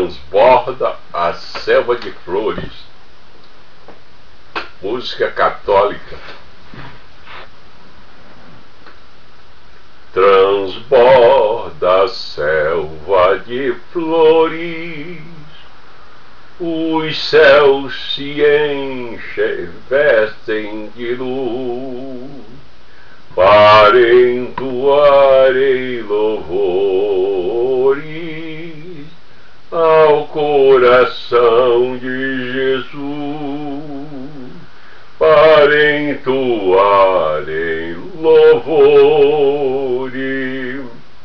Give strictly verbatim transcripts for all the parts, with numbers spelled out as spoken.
transborda a selva de flores. Música católica. Transborda a selva de flores, os céus se enchem, vestem de luz, para entoarem louvores ao coração de Jesus, para entoarem louvores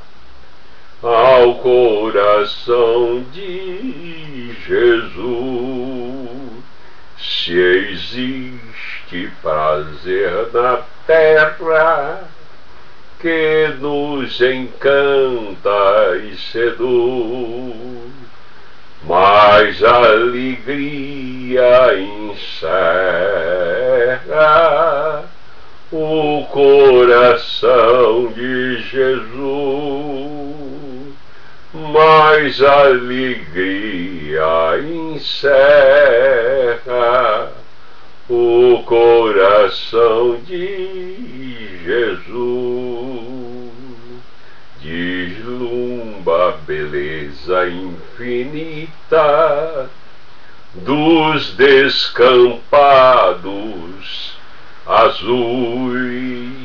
ao coração de Jesus. Se existe prazer na terra que nos encanta e seduz, mas a alegria encerra o coração de Jesus, mas a alegria encerra o coração de Jesus. Deslumbra a beleza infinita dos descampados azuis,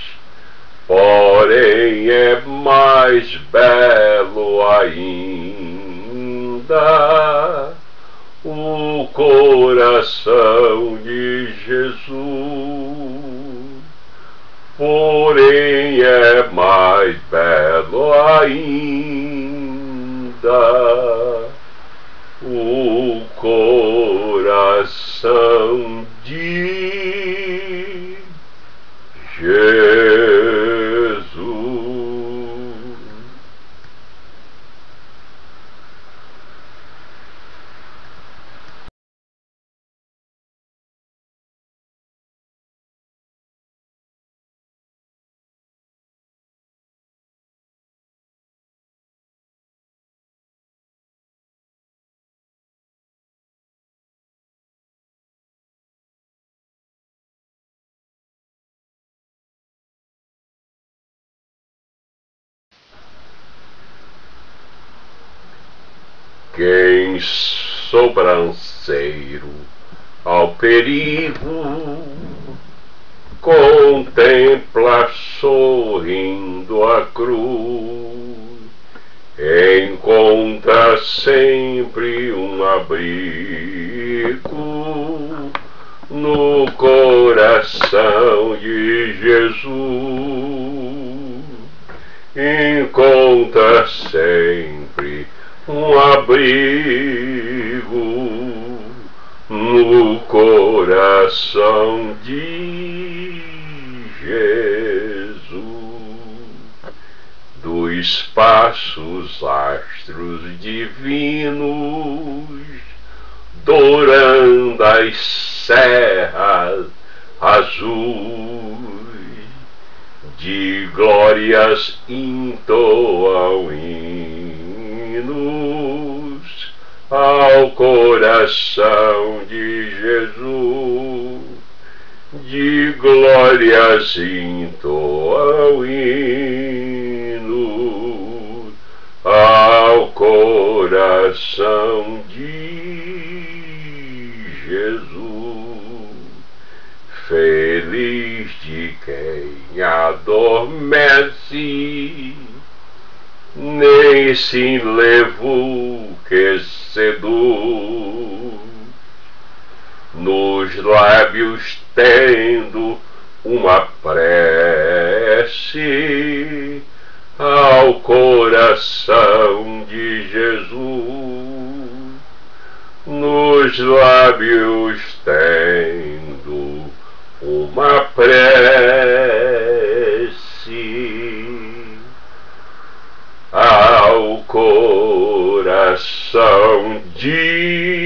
porém é mais belo ainda o coração de Jesus, porém é mais belo ainda o coração de Jesus. Quem sobranceiro ao perigo contempla sorrindo a cruz, encontra sempre um abrigo no coração de Jesus, encontra sempre um abrigo no coração de Jesus. Do espaço os astros divinos, dourando as serras azuis, de glórias entoam hinos ao coração de Jesus, de glórias entoam hinos ao coração de Jesus. Feliz de quem adormece nesse enlevo que seduz, nos lábios tendo uma prece ao coração de Jesus, nos lábios tendo uma prece ao coração de